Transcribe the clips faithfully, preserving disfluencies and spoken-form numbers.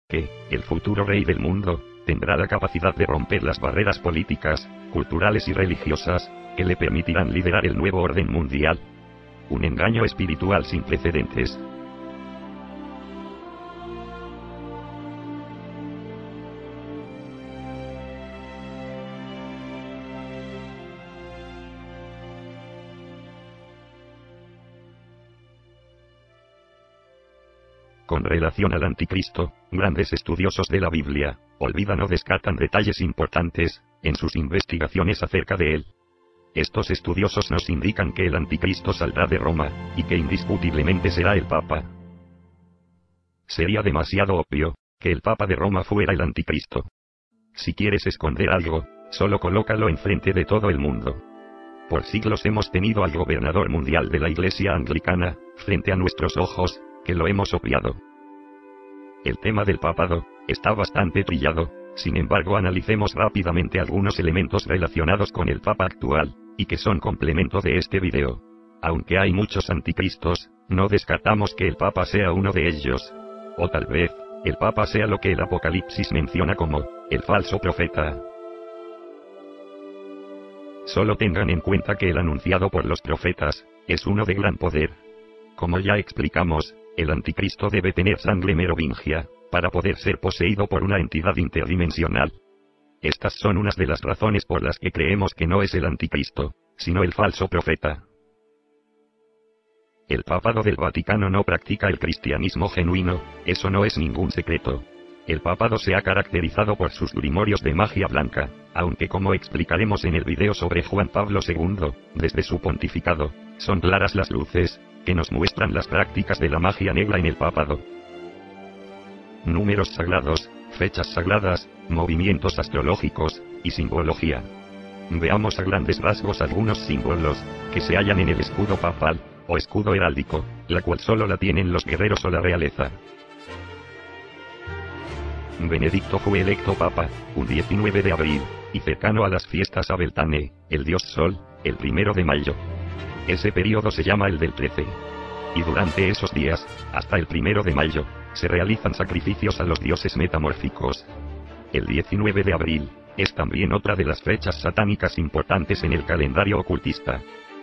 que el futuro rey del mundo tendrá la capacidad de romper las barreras políticas, culturales y religiosas que le permitirán liderar el nuevo orden mundial. Un engaño espiritual sin precedentes. Con relación al anticristo, grandes estudiosos de la Biblia olvidan o descartan detalles importantes en sus investigaciones acerca de él. Estos estudiosos nos indican que el anticristo saldrá de Roma, y que indiscutiblemente será el Papa. Sería demasiado obvio que el Papa de Roma fuera el anticristo. Si quieres esconder algo, solo colócalo enfrente de todo el mundo. Por siglos hemos tenido al gobernador mundial de la Iglesia Anglicana frente a nuestros ojos, que lo hemos obviado. El tema del papado está bastante trillado, sin embargo analicemos rápidamente algunos elementos relacionados con el Papa actual, y que son complemento de este video. Aunque hay muchos anticristos, no descartamos que el Papa sea uno de ellos. O tal vez, el Papa sea lo que el Apocalipsis menciona como el falso profeta. Solo tengan en cuenta que el anunciado por los profetas es uno de gran poder. Como ya explicamos, el anticristo debe tener sangre merovingia para poder ser poseído por una entidad interdimensional. Estas son unas de las razones por las que creemos que no es el anticristo, sino el falso profeta. El papado del Vaticano no practica el cristianismo genuino, eso no es ningún secreto. El papado se ha caracterizado por sus grimorios de magia blanca, aunque como explicaremos en el video sobre Juan Pablo segundo, desde su pontificado, son claras las luces que nos muestran las prácticas de la magia negra en el papado. Números sagrados, fechas sagradas, movimientos astrológicos y simbología. Veamos a grandes rasgos algunos símbolos que se hallan en el escudo papal o escudo heráldico, la cual solo la tienen los guerreros o la realeza. Benedicto fue electo papa un diecinueve de abril, y cercano a las fiestas a Beltane, el dios Sol, el primero de mayo. Ese periodo se llama el del trece. Y durante esos días, hasta el primero de mayo, se realizan sacrificios a los dioses metamórficos. El diecinueve de abril es también otra de las fechas satánicas importantes en el calendario ocultista.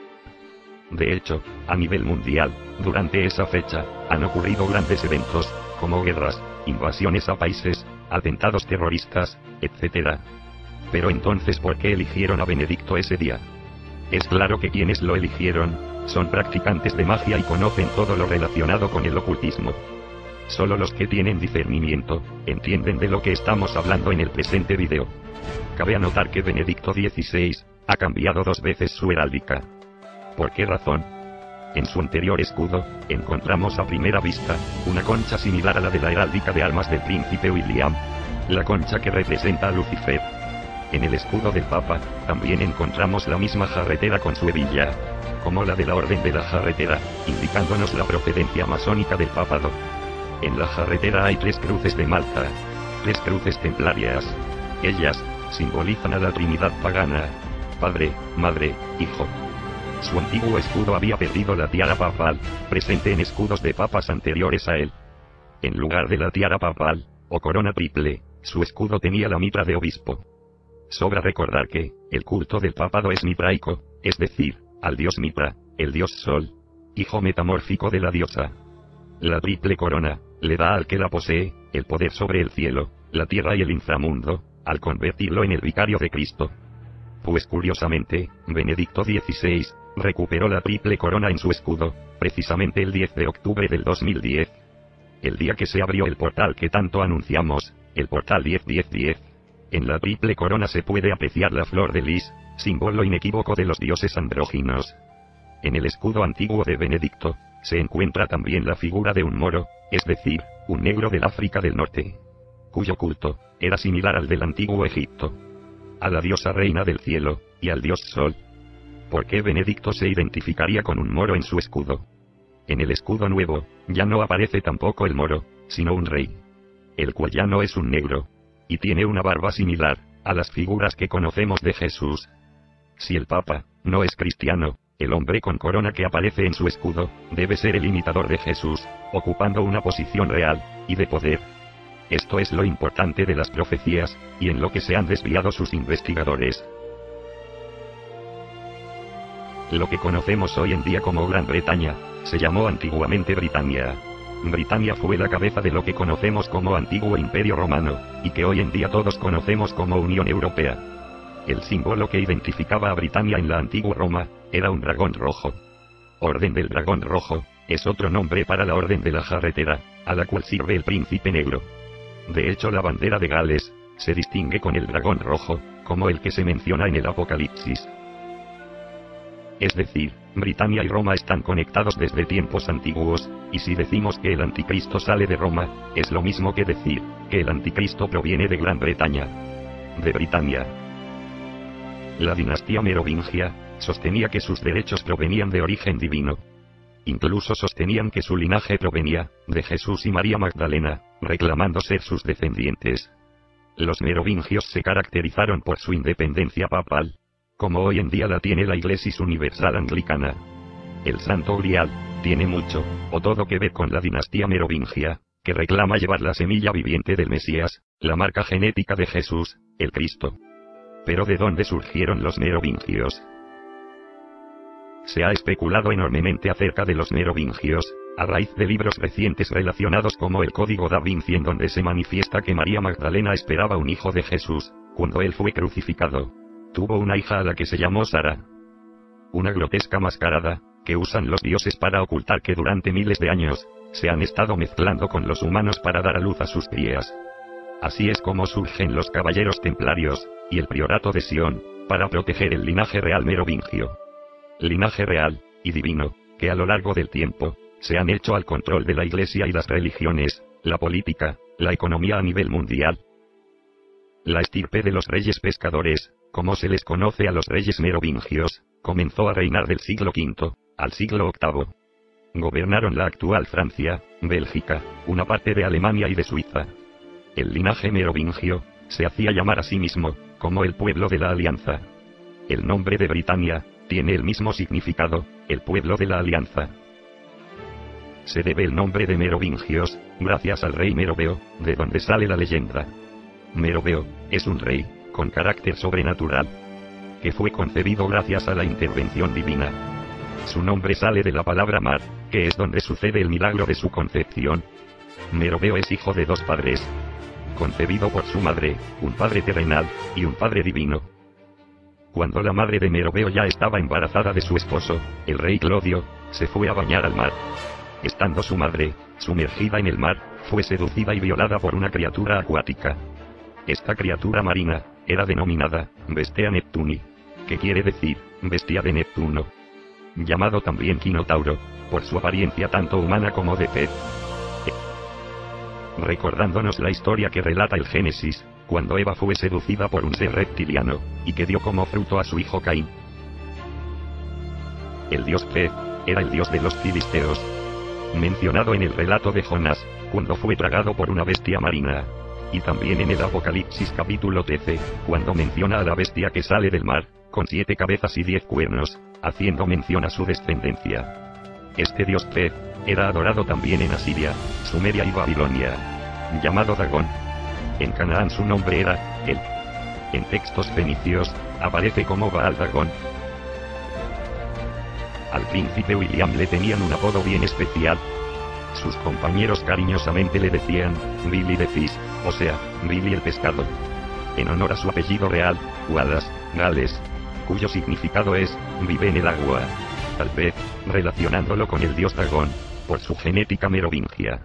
De hecho, a nivel mundial, durante esa fecha, han ocurrido grandes eventos, como guerras, invasiones a países, atentados terroristas, etcétera. Pero entonces, ¿por qué eligieron a Benedicto ese día? Es claro que quienes lo eligieron son practicantes de magia y conocen todo lo relacionado con el ocultismo. Solo los que tienen discernimiento entienden de lo que estamos hablando en el presente video. Cabe anotar que Benedicto dieciséis ha cambiado dos veces su heráldica. ¿Por qué razón? En su anterior escudo, encontramos a primera vista una concha similar a la de la heráldica de armas del príncipe William, la concha que representa a Lucifer. En el escudo del Papa, también encontramos la misma jarretera con su hebilla, como la de la Orden de la Jarretera, indicándonos la procedencia masónica del papado. En la jarretera hay tres cruces de Malta, tres cruces templarias. Ellas simbolizan a la Trinidad pagana: Padre, Madre, Hijo. Su antiguo escudo había perdido la tiara papal, presente en escudos de papas anteriores a él. En lugar de la tiara papal, o corona triple, su escudo tenía la mitra de obispo. Sobra recordar que el culto del papado es mitraico, es decir, al dios Mitra, el dios Sol, hijo metamórfico de la diosa. La triple corona le da al que la posee el poder sobre el cielo, la tierra y el inframundo, al convertirlo en el vicario de Cristo. Pues curiosamente, Benedicto dieciséis recuperó la triple corona en su escudo, precisamente el diez de octubre del dos mil diez. El día que se abrió el portal que tanto anunciamos, el portal diez diez diez. En la triple corona se puede apreciar la flor de lis, símbolo inequívoco de los dioses andróginos. En el escudo antiguo de Benedicto, se encuentra también la figura de un moro, es decir, un negro del África del Norte, cuyo culto era similar al del antiguo Egipto, a la diosa reina del cielo, y al dios Sol. ¿Por qué Benedicto se identificaría con un moro en su escudo? En el escudo nuevo, ya no aparece tampoco el moro, sino un rey, el cual ya no es un negro, y tiene una barba similar a las figuras que conocemos de Jesús. Si el Papa no es cristiano, el hombre con corona que aparece en su escudo debe ser el imitador de Jesús, ocupando una posición real y de poder. Esto es lo importante de las profecías, y en lo que se han desviado sus investigadores. Lo que conocemos hoy en día como Gran Bretaña, se llamó antiguamente Britania. Britania fue la cabeza de lo que conocemos como Antiguo Imperio Romano, y que hoy en día todos conocemos como Unión Europea. El símbolo que identificaba a Britania en la antigua Roma, era un dragón rojo. Orden del Dragón Rojo, es otro nombre para la Orden de la Jarretera, a la cual sirve el Príncipe Negro. De hecho, la bandera de Gales, se distingue con el dragón rojo, como el que se menciona en el Apocalipsis. Es decir, Britania y Roma están conectados desde tiempos antiguos, y si decimos que el anticristo sale de Roma, es lo mismo que decir, que el anticristo proviene de Gran Bretaña. De Britania. La dinastía merovingia, sostenía que sus derechos provenían de origen divino. Incluso sostenían que su linaje provenía, de Jesús y María Magdalena, reclamando ser sus descendientes. Los merovingios se caracterizaron por su independencia papal, como hoy en día la tiene la Iglesia Universal Anglicana. El Santo Grial, tiene mucho, o todo que ver con la dinastía merovingia, que reclama llevar la semilla viviente del Mesías, la marca genética de Jesús, el Cristo. Pero ¿de dónde surgieron los merovingios? Se ha especulado enormemente acerca de los merovingios, a raíz de libros recientes relacionados como el Código da Vinci, en donde se manifiesta que María Magdalena esperaba un hijo de Jesús, cuando él fue crucificado. Tuvo una hija a la que se llamó Sara. Una grotesca mascarada, que usan los dioses para ocultar que durante miles de años, se han estado mezclando con los humanos para dar a luz a sus crías. Así es como surgen los caballeros templarios, y el priorato de Sion, para proteger el linaje real merovingio. Linaje real, y divino, que a lo largo del tiempo, se han hecho al control de la Iglesia y las religiones, la política, la economía a nivel mundial. La estirpe de los reyes pescadores, como se les conoce a los reyes merovingios, comenzó a reinar del siglo quinto, al siglo octavo. Gobernaron la actual Francia, Bélgica, una parte de Alemania y de Suiza. El linaje merovingio, se hacía llamar a sí mismo, como el pueblo de la Alianza. El nombre de Britania, tiene el mismo significado, el pueblo de la Alianza. Se debe el nombre de merovingios, gracias al rey Meroveo, de donde sale la leyenda. Meroveo, es un rey, con carácter sobrenatural, que fue concebido gracias a la intervención divina. Su nombre sale de la palabra mar, que es donde sucede el milagro de su concepción. Meroveo es hijo de dos padres, concebido por su madre, un padre terrenal, y un padre divino. Cuando la madre de Meroveo ya estaba embarazada de su esposo, el rey Clodio, se fue a bañar al mar. Estando su madre, sumergida en el mar, fue seducida y violada por una criatura acuática. Esta criatura marina, era denominada, Bestea Neptuni, que quiere decir, bestia de Neptuno. Llamado también Quinotauro, por su apariencia tanto humana como de pez. Recordándonos la historia que relata el Génesis, cuando Eva fue seducida por un ser reptiliano, y que dio como fruto a su hijo Caín. El dios pez, era el dios de los filisteos, mencionado en el relato de Jonás, cuando fue tragado por una bestia marina. Y también en el Apocalipsis capítulo trece, cuando menciona a la bestia que sale del mar, con siete cabezas y diez cuernos, haciendo mención a su descendencia. Este dios pez, era adorado también en Asiria, Sumeria y Babilonia. Llamado Dagón. En Canaán su nombre era, El. En textos fenicios, aparece como Baal Dagón. Al príncipe William le tenían un apodo bien especial. Sus compañeros cariñosamente le decían, Billy the Fish, o sea, Billy el pescado. En honor a su apellido real, Wallace, Gales, cuyo significado es, vive en el agua. Tal vez, relacionándolo con el dios Dagón, por su genética merovingia.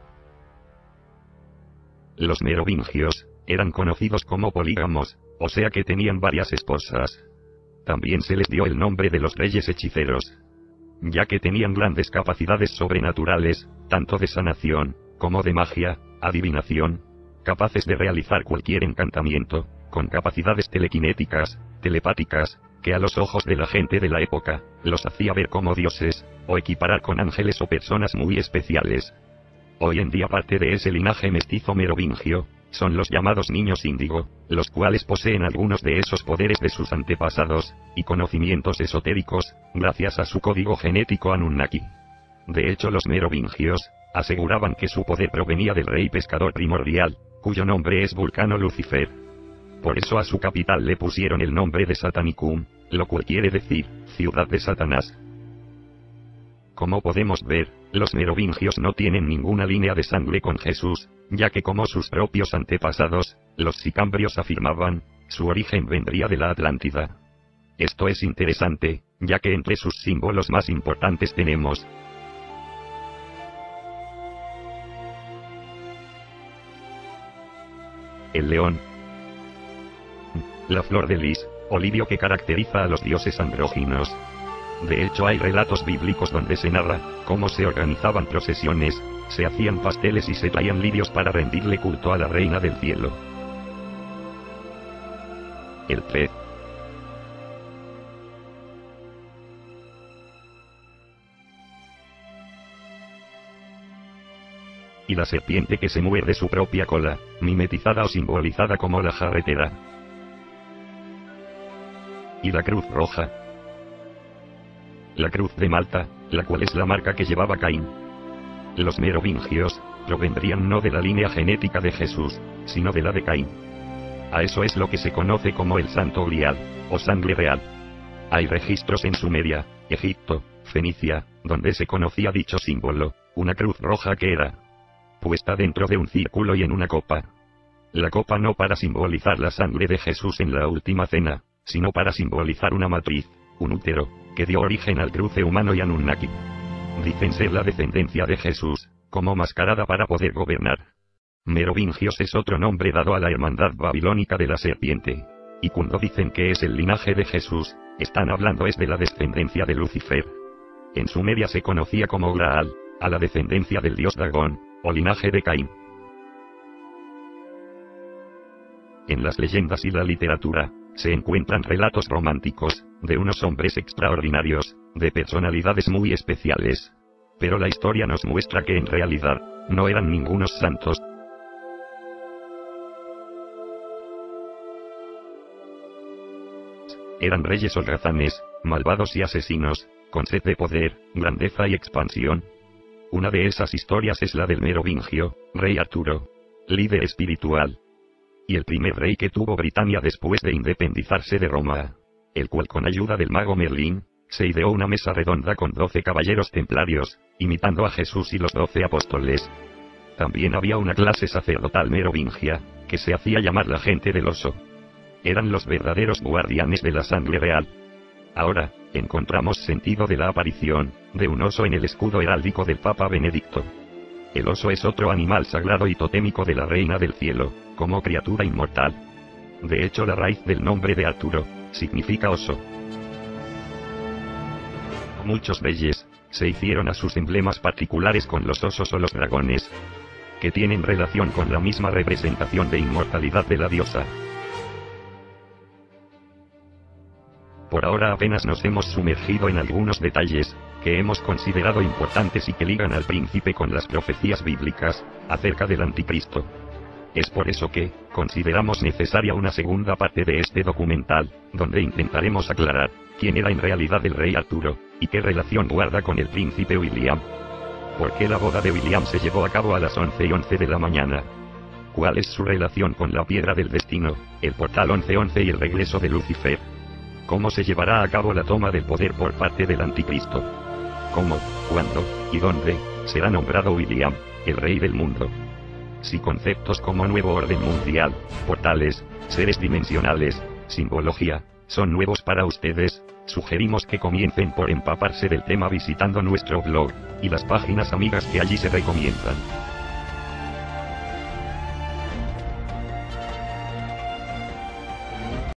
Los merovingios, eran conocidos como polígamos, o sea que tenían varias esposas. También se les dio el nombre de los reyes hechiceros, ya que tenían grandes capacidades sobrenaturales, tanto de sanación, como de magia, adivinación, capaces de realizar cualquier encantamiento, con capacidades telequinéticas, telepáticas, que a los ojos de la gente de la época, los hacía ver como dioses, o equiparar con ángeles o personas muy especiales. Hoy en día parte de ese linaje mestizo merovingio, son los llamados niños índigo, los cuales poseen algunos de esos poderes de sus antepasados, y conocimientos esotéricos, gracias a su código genético Anunnaki. De hecho los merovingios, aseguraban que su poder provenía del rey pescador primordial, cuyo nombre es Vulcano Lucifer. Por eso a su capital le pusieron el nombre de Satanicum, lo cual quiere decir, ciudad de Satanás. Como podemos ver, los merovingios no tienen ninguna línea de sangre con Jesús, ya que como sus propios antepasados, los sicambrios afirmaban, su origen vendría de la Atlántida. Esto es interesante, ya que entre sus símbolos más importantes tenemos el león, la flor de lis, o lirio que caracteriza a los dioses andróginos. De hecho hay relatos bíblicos donde se narra cómo se organizaban procesiones, se hacían pasteles y se traían lirios para rendirle culto a la reina del cielo. El pez. Y la serpiente que se muerde su propia cola, mimetizada o simbolizada como la jarretera. Y la cruz roja. La cruz de Malta, la cual es la marca que llevaba Caín. Los merovingios provendrían no de la línea genética de Jesús, sino de la de Caín. A eso es lo que se conoce como el Santo Grial, o sangre real. Hay registros en Sumeria, Egipto, Fenicia, donde se conocía dicho símbolo, una cruz roja que era puesta dentro de un círculo y en una copa. La copa no para simbolizar la sangre de Jesús en la última cena, sino para simbolizar una matriz, un útero, que dio origen al cruce humano y Anunnaki. Dicen ser la descendencia de Jesús, como mascarada para poder gobernar. Merovingios es otro nombre dado a la hermandad babilónica de la serpiente. Y cuando dicen que es el linaje de Jesús, están hablando es de la descendencia de Lucifer. En Sumeria se conocía como Graal, a la descendencia del dios Dagón, o linaje de Caín. En las leyendas y la literatura, se encuentran relatos románticos, de unos hombres extraordinarios, de personalidades muy especiales. Pero la historia nos muestra que en realidad, no eran ningunos santos. Eran reyes holgazanes, malvados y asesinos, con sed de poder, grandeza y expansión. Una de esas historias es la del merovingio, rey Arturo, líder espiritual, y el primer rey que tuvo Britania después de independizarse de Roma, el cual con ayuda del mago Merlín, se ideó una mesa redonda con doce caballeros templarios, imitando a Jesús y los doce apóstoles. También había una clase sacerdotal merovingia, que se hacía llamar la gente del oso. Eran los verdaderos guardianes de la sangre real. Ahora, encontramos sentido de la aparición de un oso en el escudo heráldico del Papa Benedicto. El oso es otro animal sagrado y totémico de la Reina del Cielo, como criatura inmortal. De hecho, la raíz del nombre de Arturo significa oso. Muchos reyes se hicieron a sus emblemas particulares con los osos o los dragones, que tienen relación con la misma representación de inmortalidad de la diosa. Por ahora apenas nos hemos sumergido en algunos detalles, que hemos considerado importantes y que ligan al príncipe con las profecías bíblicas, acerca del anticristo. Es por eso que, consideramos necesaria una segunda parte de este documental, donde intentaremos aclarar, quién era en realidad el rey Arturo, y qué relación guarda con el príncipe William. ¿Por qué la boda de William se llevó a cabo a las once y once de la mañana? ¿Cuál es su relación con la piedra del destino, el portal once once y el regreso de Lucifer? ¿Cómo se llevará a cabo la toma del poder por parte del anticristo? ¿Cómo, cuándo, y dónde, será nombrado William, el rey del mundo? Si conceptos como nuevo orden mundial, portales, seres dimensionales, simbología, son nuevos para ustedes, sugerimos que comiencen por empaparse del tema visitando nuestro blog, y las páginas amigas que allí se recomiendan.